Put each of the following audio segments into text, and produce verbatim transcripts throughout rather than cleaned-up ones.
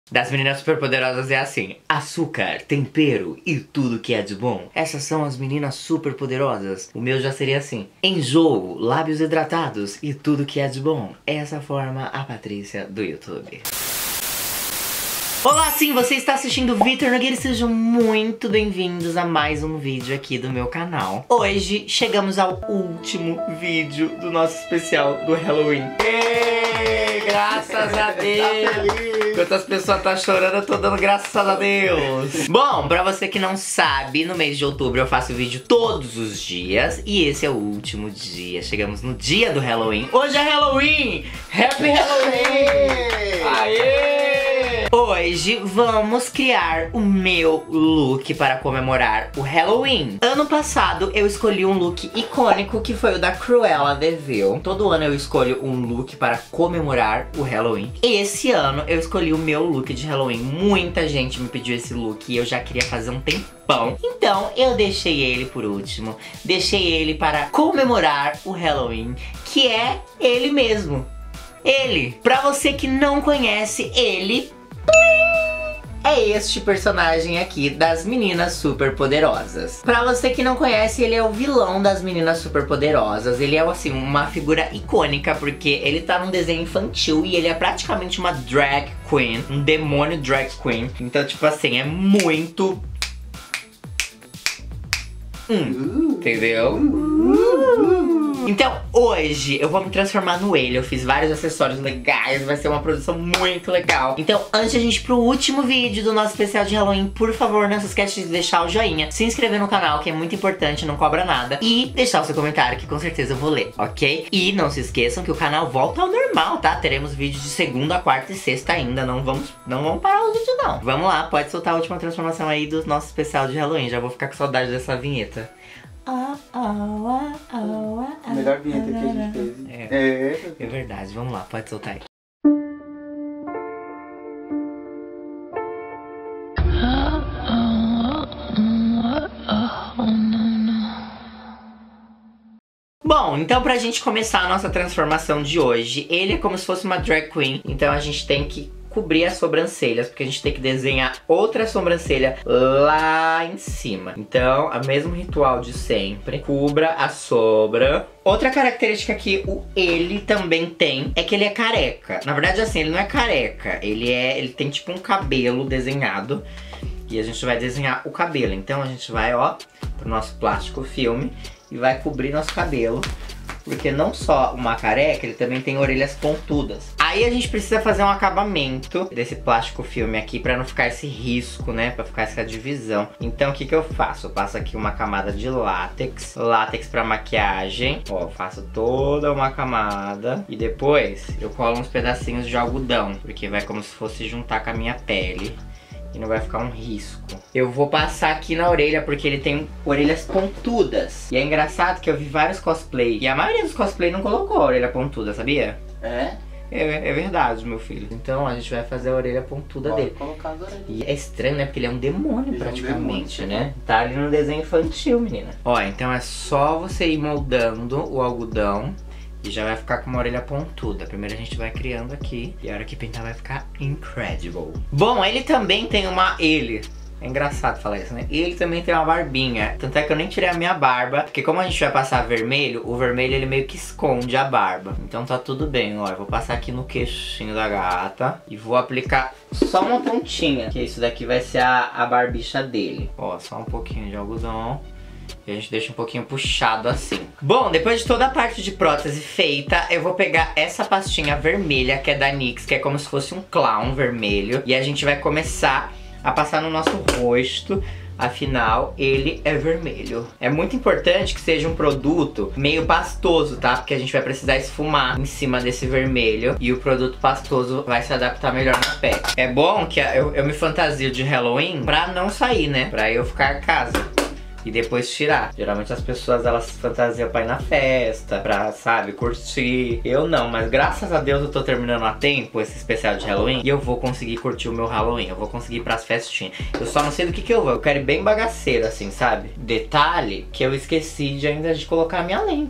Das meninas superpoderosas é assim: açúcar, tempero e tudo que é de bom. Essas são as meninas superpoderosas. O meu já seria assim: enjoo, lábios hidratados e tudo que é de bom. Essa forma a Patrícia do YouTube. Olá, sim, você está assistindo o Vitor Nogueira e sejam muito bem-vindos a mais um vídeo aqui do meu canal. Hoje chegamos ao último vídeo do nosso especial do Halloween. Ei, graças a Deus! Enquanto as pessoas estão chorando, eu tô dando graças a Deus. Bom, pra você que não sabe, no mês de outubro eu faço vídeo todos os dias e esse é o último dia. Chegamos no dia do Halloween. Hoje é Halloween! Happy Halloween! Aê! Hoje vamos criar o meu look para comemorar o Halloween. Ano passado eu escolhi um look icônico que foi o da Cruella de Vil. Todo ano eu escolho um look para comemorar o Halloween. Esse ano eu escolhi o meu look de Halloween. Muita gente me pediu esse look e eu já queria fazer um tempão. Então eu deixei ele por último. Deixei ele para comemorar o Halloween, que é ele mesmo. Ele. Pra você que não conhece ele, é este personagem aqui das Meninas Superpoderosas. Pra você que não conhece, ele é o vilão das Meninas Superpoderosas. Ele é, assim, uma figura icônica, porque ele tá num desenho infantil e ele é praticamente uma drag queen, um demônio drag queen. Então, tipo assim, é muito... Hum, entendeu? Então hoje eu vou me transformar no ele. Eu fiz vários acessórios legais, vai ser uma produção muito legal. Então antes de a gente ir pro último vídeo do nosso especial de Halloween, por favor, não se esquece de deixar o joinha, se inscrever no canal, que é muito importante, não cobra nada, e deixar o seu comentário, que com certeza eu vou ler, ok? E não se esqueçam que o canal volta ao normal, tá? Teremos vídeos de segunda, quarta e sexta ainda, não vamos, não vamos parar o vídeo não. Vamos lá, pode soltar a última transformação aí do nosso especial de Halloween. Já vou ficar com saudade dessa vinheta. Oh, oh, oh, oh, oh, melhor vinheta que a gente fez. É, é. é verdade, vamos lá, pode soltar aí. Bom, então pra gente começar a nossa transformação de hoje, ele é como se fosse uma drag queen, então a gente tem que cobrir as sobrancelhas, porque a gente tem que desenhar outra sobrancelha lá em cima. Então, o mesmo ritual de sempre. Cubra a sobra. Outra característica que o ele também tem é que ele é careca. Na verdade, assim, ele não é careca. Ele é, ele tem tipo um cabelo desenhado. E a gente vai desenhar o cabelo. Então a gente vai, ó, pro nosso plástico filme e vai cobrir nosso cabelo. Porque não só uma careca, ele também tem orelhas pontudas. Aí a gente precisa fazer um acabamento desse plástico filme aqui pra não ficar esse risco, né? Pra ficar essa divisão. Então o que que eu faço? Eu passo aqui uma camada de látex. Látex pra maquiagem. Ó, faço toda uma camada. E depois eu colo uns pedacinhos de algodão. Porque vai como se fosse juntar com a minha pele. E não vai ficar um risco. Eu vou passar aqui na orelha porque ele tem orelhas pontudas. E é engraçado que eu vi vários cosplay e a maioria dos cosplay não colocou a orelha pontuda, sabia? É? É, é verdade, meu filho. Então a gente vai fazer a orelha pontuda Pode dele. colocar as orelhas. E é estranho, né? Porque ele é um demônio, Ele praticamente, é um demônio, né? Tá ali no desenho infantil, menina. Ó, então é só você ir moldando o algodão e já vai ficar com uma orelha pontuda. Primeiro a gente vai criando aqui e a hora que pintar vai ficar incredible. Bom, ele também tem uma... Ele... É engraçado falar isso, né? E ele também tem uma barbinha. Tanto é que eu nem tirei a minha barba, porque como a gente vai passar vermelho, o vermelho ele meio que esconde a barba. Então tá tudo bem, ó. Eu vou passar aqui no queixinho da gata e vou aplicar só uma pontinha, que isso daqui vai ser a, a barbicha dele. Ó, só um pouquinho de algodão. E a gente deixa um pouquinho puxado assim. Bom, depois de toda a parte de prótese feita, eu vou pegar essa pastinha vermelha, que é da NYX, que é como se fosse um clown vermelho. E a gente vai começar a passar no nosso rosto. Afinal, ele é vermelho. É muito importante que seja um produto meio pastoso, tá? Porque a gente vai precisar esfumar em cima desse vermelho. E o produto pastoso vai se adaptar melhor na pele. É bom que eu, eu me fantasio de Halloween pra não sair, né? Pra eu ficar em casa e depois tirar. Geralmente as pessoas, elas se fantasiam pra ir na festa, pra, sabe, curtir. Eu não, mas graças a Deus eu tô terminando a tempo esse especial de Halloween e eu vou conseguir curtir o meu Halloween. Eu vou conseguir ir pras festinhas. Eu só não sei do que que eu vou. Eu quero ir bem bagaceiro, assim, sabe? Detalhe que eu esqueci de ainda de colocar a minha lente.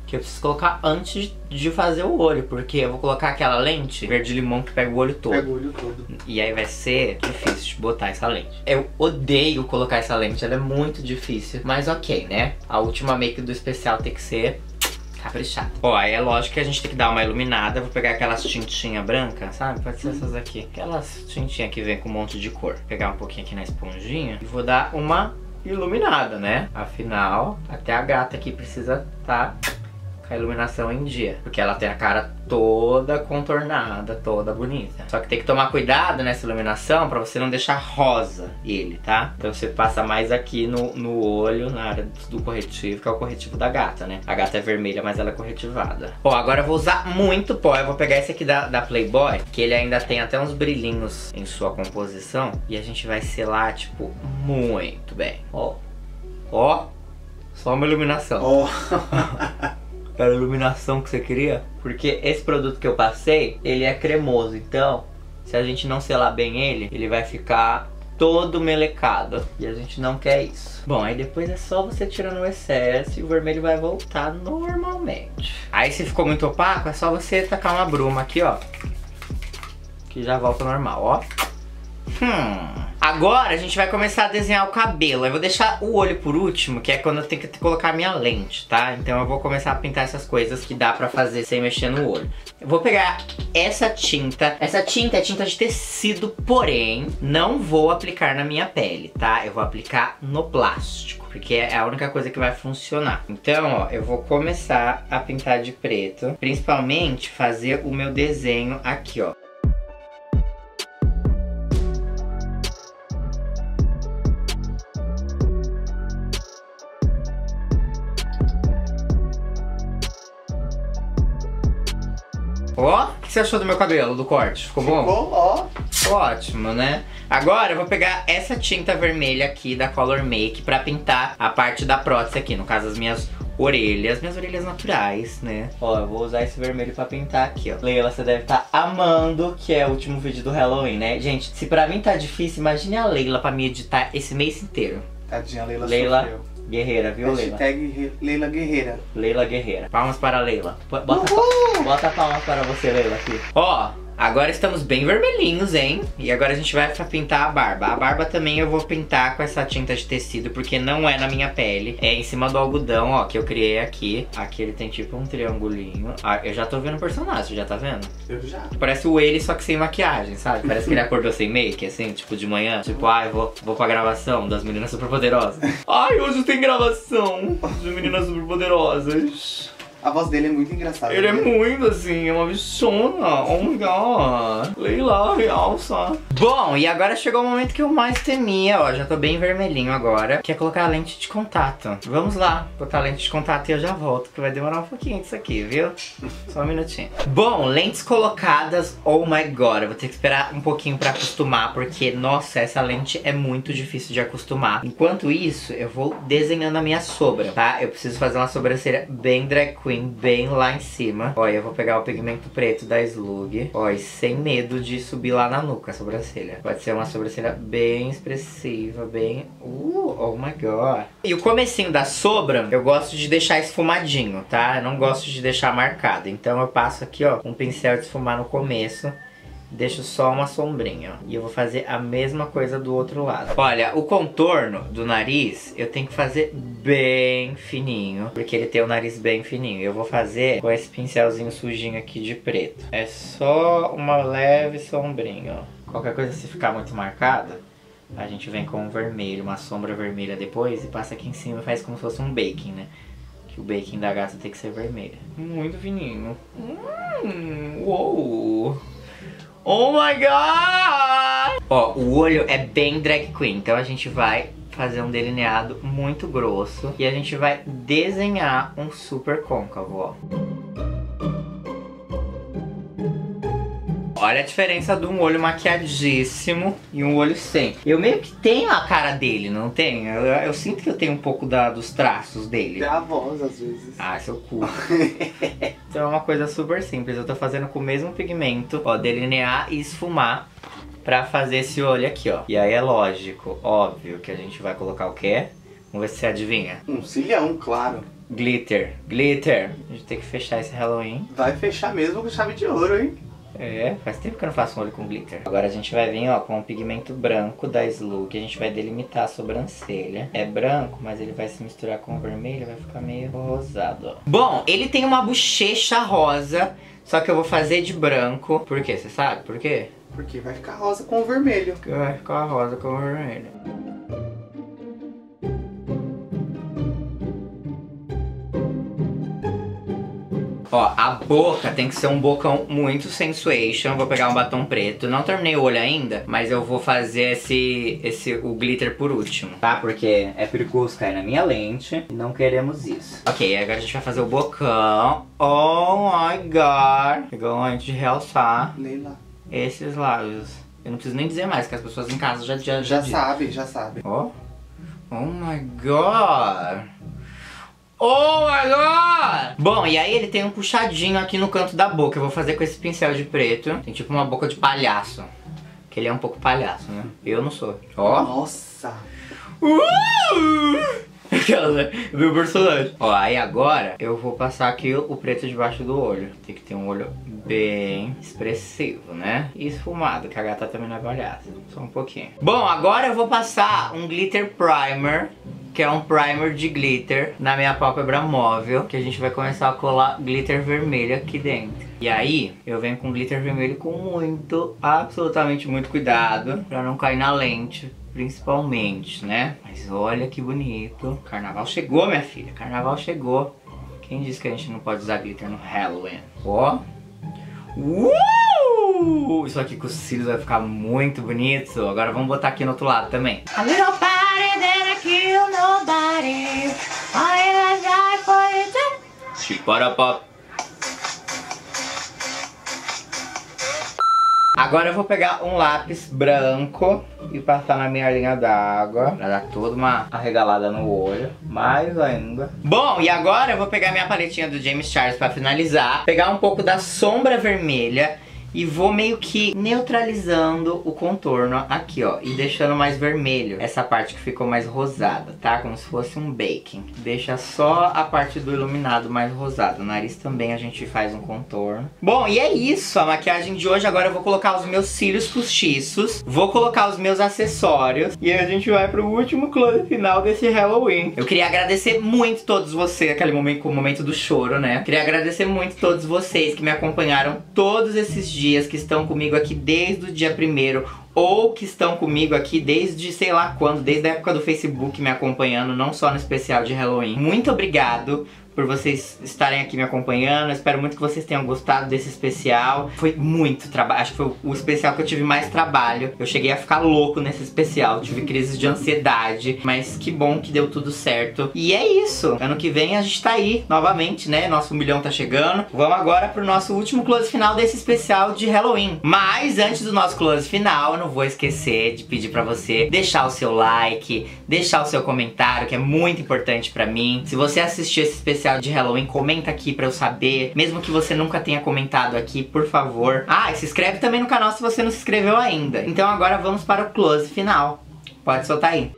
que eu preciso colocar antes de fazer o olho, porque eu vou colocar aquela lente verde-limão que pega o olho todo. Pega o olho todo. E aí vai ser difícil de botar essa lente. Eu odeio colocar essa lente, ela é muito difícil. Mas ok, né? A última make do especial tem que ser caprichada. Ó, aí é lógico que a gente tem que dar uma iluminada. Vou pegar aquelas tintinhas brancas, sabe? Pode ser essas aqui. Aquelas tintinhas que vem com um monte de cor. Vou pegar um pouquinho aqui na esponjinha e vou dar uma iluminada, né? Afinal, até a gata aqui precisa tá com a iluminação em dia, porque ela tem a cara toda contornada, toda bonita. Só que tem que tomar cuidado nessa iluminação pra você não deixar rosa ele, tá? Então você passa mais aqui no, no olho, na área do corretivo, que é o corretivo da gata, né? A gata é vermelha, mas ela é corretivada. Ó, agora eu vou usar muito pó. Eu vou pegar esse aqui da, da Playboy, que ele ainda tem até uns brilhinhos em sua composição, e a gente vai selar, tipo, muito bem. Ó, ó, só uma iluminação. Ó. Era a iluminação que você queria? Porque esse produto que eu passei, ele é cremoso. Então, se a gente não selar bem ele, ele vai ficar todo melecado. E a gente não quer isso. Bom, aí depois é só você tirando o excesso e o vermelho vai voltar normalmente. Aí se ficou muito opaco, é só você tacar uma bruma aqui, ó. Que já volta normal, ó. Hum... Agora a gente vai começar a desenhar o cabelo. Eu vou deixar o olho por último, que é quando eu tenho que colocar a minha lente, tá? Então eu vou começar a pintar essas coisas que dá pra fazer sem mexer no olho. Eu vou pegar essa tinta. Essa tinta é tinta de tecido, porém não vou aplicar na minha pele, tá? Eu vou aplicar no plástico, porque é a única coisa que vai funcionar. Então, ó, eu vou começar a pintar de preto, principalmente fazer o meu desenho aqui, ó. Ó, o que você achou do meu cabelo, do corte? Ficou bom? Ficou, ó. Ótimo, né? Agora eu vou pegar essa tinta vermelha aqui da Color Make pra pintar a parte da prótese aqui, no caso as minhas orelhas, minhas orelhas naturais, né? Ó, eu vou usar esse vermelho pra pintar aqui, ó. Leila, você deve estar amando, que é o último vídeo do Halloween, né? Gente, se pra mim tá difícil, imagine a Leila pra me editar esse mês inteiro. Tadinha, Leila, Leila sofreu. Guerreira, viu, Leila? Hashtag Leila Guerreira. Leila Guerreira. Palmas para a Leila. Bota, bota palmas para você, Leila, aqui. Ó, agora estamos bem vermelhinhos, hein? E agora a gente vai pintar a barba. A barba também eu vou pintar com essa tinta de tecido, porque não é na minha pele. É em cima do algodão, ó, que eu criei aqui. Aqui ele tem tipo um triangulinho. Ah, eu já tô vendo o personagem, já tá vendo? Eu já. Parece o ele, só que sem maquiagem, sabe? Parece que ele acordou sem make, assim, tipo de manhã. Tipo, ai, ah, vou, vou pra gravação das Meninas Superpoderosas. Ai, hoje tem gravação de Meninas Superpoderosas. A voz dele é muito engraçada. Ele né? é muito assim, é uma bichona. Oh my god. Leila, realça. Bom, e agora chegou o momento que eu mais temia, ó. Já tô bem vermelhinho agora. Que é colocar a lente de contato. Vamos lá, botar a lente de contato e eu já volto, que vai demorar um pouquinho disso aqui, viu? Só um minutinho. Bom, lentes colocadas. Oh my god, eu vou ter que esperar um pouquinho pra acostumar, porque, nossa, essa lente é muito difícil de acostumar. Enquanto isso, eu vou desenhando a minha sombra, tá? Eu preciso fazer uma sobrancelha bem drag queen, bem lá em cima. Olha, eu vou pegar o pigmento preto da Slug. Olha, sem medo de subir lá na nuca a sobrancelha. Pode ser uma sobrancelha bem expressiva, bem... Uh, oh my god. E o comecinho da sombra, eu gosto de deixar esfumadinho, tá? Eu não gosto de deixar marcado. Então eu passo aqui, ó, um pincel de esfumar no começo. Deixo só uma sombrinha, ó. E eu vou fazer a mesma coisa do outro lado. Olha, o contorno do nariz eu tenho que fazer bem fininho, porque ele tem o nariz bem fininho. Eu vou fazer com esse pincelzinho sujinho aqui de preto. É só uma leve sombrinha, ó. Qualquer coisa, se ficar muito marcada, a gente vem com um vermelho, uma sombra vermelha depois, e passa aqui em cima e faz como se fosse um baking, né? Que o baking da gata tem que ser vermelho. Muito fininho. Hum, uou! Oh my god! Ó, o olho é bem drag queen, então a gente vai fazer um delineado muito grosso e a gente vai desenhar um super côncavo, ó. Olha a diferença de um olho maquiadíssimo e um olho sem. Eu meio que tenho a cara dele, não tenho? Eu, eu sinto que eu tenho um pouco da, dos traços dele. Tem a voz, às vezes. Ah, seu cu. Então é uma coisa super simples. Eu tô fazendo com o mesmo pigmento, ó, delinear e esfumar pra fazer esse olho aqui, ó. E aí é lógico, óbvio, que a gente vai colocar o quê? Vamos ver se você adivinha. Um cilhão, claro. glitter, glitter. A gente tem que fechar esse Halloween. Vai fechar mesmo com chave de ouro, hein? É, faz tempo que eu não faço um olho com glitter. Agora a gente vai vir, ó, com o pigmento branco da Slug. A gente vai delimitar a sobrancelha. É branco, mas ele vai se misturar com o vermelho, vai ficar meio rosado, ó. Bom, ele tem uma bochecha rosa, só que eu vou fazer de branco. Por quê? Você sabe por quê? Porque vai ficar rosa com o vermelho. Porque vai ficar rosa com o vermelho. Ó, a boca tem que ser um bocão muito sensuation. Vou pegar um batom preto. Não terminei o olho ainda, mas eu vou fazer esse, esse o glitter por último, tá? Porque é perigoso cair na minha lente e não queremos isso. Ok, agora a gente vai fazer o bocão. Oh my god. Pegou uma lente de realçar Leila. esses lábios. Eu não preciso nem dizer mais, que as pessoas em casa já já, Já já sabe, já sabe. Ó. Oh. Oh my god. Oh my god! Bom, e aí ele tem um puxadinho aqui no canto da boca. Eu vou fazer com esse pincel de preto. Tem tipo uma boca de palhaço. Que ele é um pouco palhaço, né? Eu não sou. Ó. Nossa! Uh! Aquela, né? Meu personagem. Ó, aí agora eu vou passar aqui o preto debaixo do olho. Tem que ter um olho bem expressivo, né? E esfumado, que a gata também não é palhaça. Só um pouquinho. Bom, agora eu vou passar um glitter primer, que é um primer de glitter na minha pálpebra móvel, que a gente vai começar a colar glitter vermelho aqui dentro. E aí, eu venho com glitter vermelho com muito, absolutamente muito cuidado, pra não cair na lente, principalmente, né? Mas olha que bonito. Carnaval chegou, minha filha, carnaval chegou. Quem disse que a gente não pode usar glitter no Halloween? Ó. Uh! Isso aqui com os cílios vai ficar muito bonito. Agora vamos botar aqui no outro lado também. A little party that I kill nobody. I die for you. Chiparapop. Agora eu vou pegar um lápis branco e passar na minha linha d'água pra dar toda uma arregalada no olho, mais ainda. Bom, e agora eu vou pegar minha paletinha do James Charles pra finalizar, pegar um pouco da sombra vermelha e vou meio que neutralizando o contorno aqui, ó, e deixando mais vermelho essa parte que ficou mais rosada, tá? Como se fosse um baking. Deixa só a parte do iluminado mais rosado. O nariz também a gente faz um contorno. Bom, e é isso, a maquiagem de hoje. Agora eu vou colocar os meus cílios postiços, vou colocar os meus acessórios e aí a gente vai pro último close final desse Halloween. Eu queria agradecer muito todos vocês, aquele momento, o momento do choro, né? Queria agradecer muito todos vocês que me acompanharam todos esses dias, que estão comigo aqui desde o dia primeiro, ou que estão comigo aqui desde sei lá quando, desde a época do Facebook me acompanhando, não só no especial de Halloween. Muito obrigado por vocês estarem aqui me acompanhando. Eu espero muito que vocês tenham gostado desse especial. Foi muito trabalho, acho que foi o especial que eu tive mais trabalho. Eu cheguei a ficar louco nesse especial, tive crises de ansiedade, mas que bom que deu tudo certo. E é isso, ano que vem a gente tá aí novamente, né? Nosso milhão tá chegando. Vamos agora pro nosso último close final desse especial de Halloween. Mas antes do nosso close final, eu não vou esquecer de pedir pra você deixar o seu like, deixar o seu comentário, que é muito importante pra mim. Se você assistiu esse especial de Halloween, comenta aqui pra eu saber, mesmo que você nunca tenha comentado aqui, por favor. Ah, e se inscreve também no canal se você não se inscreveu ainda. Então agora vamos para o close final. Pode soltar aí.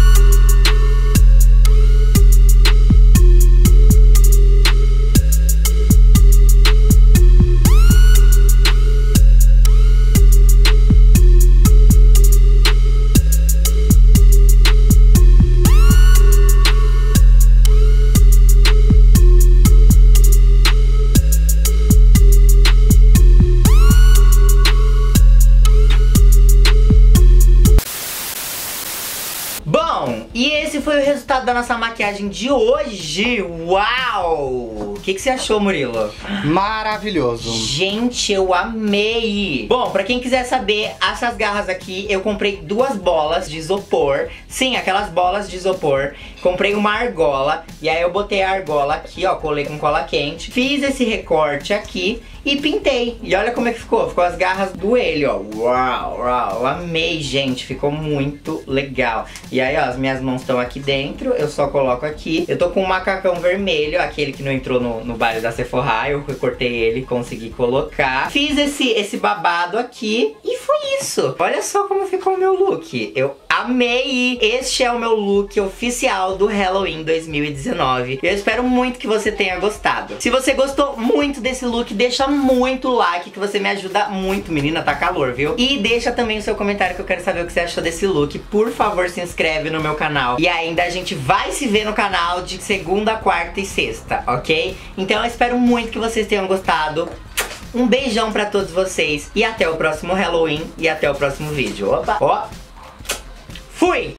Bom, e esse foi o resultado da nossa maquiagem de hoje. Uau! O que, que você achou, Murilo? Maravilhoso. Gente, eu amei! Bom, pra quem quiser saber, essas garras aqui, eu comprei duas bolas de isopor. Sim, aquelas bolas de isopor. Comprei uma argola, e aí eu botei a argola aqui, ó, colei com cola quente. Fiz esse recorte aqui e pintei. E olha como é que ficou. Ficou as garras do ele, ó. Uau, uau. Eu amei, gente. Ficou muito legal. E aí, ó, as minhas mãos estão aqui dentro. Eu só coloco aqui. Eu tô com um macacão vermelho, aquele que não entrou no, no baile da Sephora. Eu recortei ele, consegui colocar. Fiz esse, esse babado aqui e foi isso. Olha só como ficou o meu look. Eu amei! Este é o meu look oficial do Halloween dois mil e dezenove. Eu espero muito que você tenha gostado. Se você gostou muito desse look, deixa muito like, que você me ajuda muito. Menina, tá calor, viu? E deixa também o seu comentário, que eu quero saber o que você achou desse look. Por favor, se inscreve no meu canal. E ainda a gente vai se ver no canal de segunda, quarta e sexta, ok? Então eu espero muito que vocês tenham gostado. Um beijão pra todos vocês. E até o próximo Halloween. E até o próximo vídeo. Opa! Ó! Fui!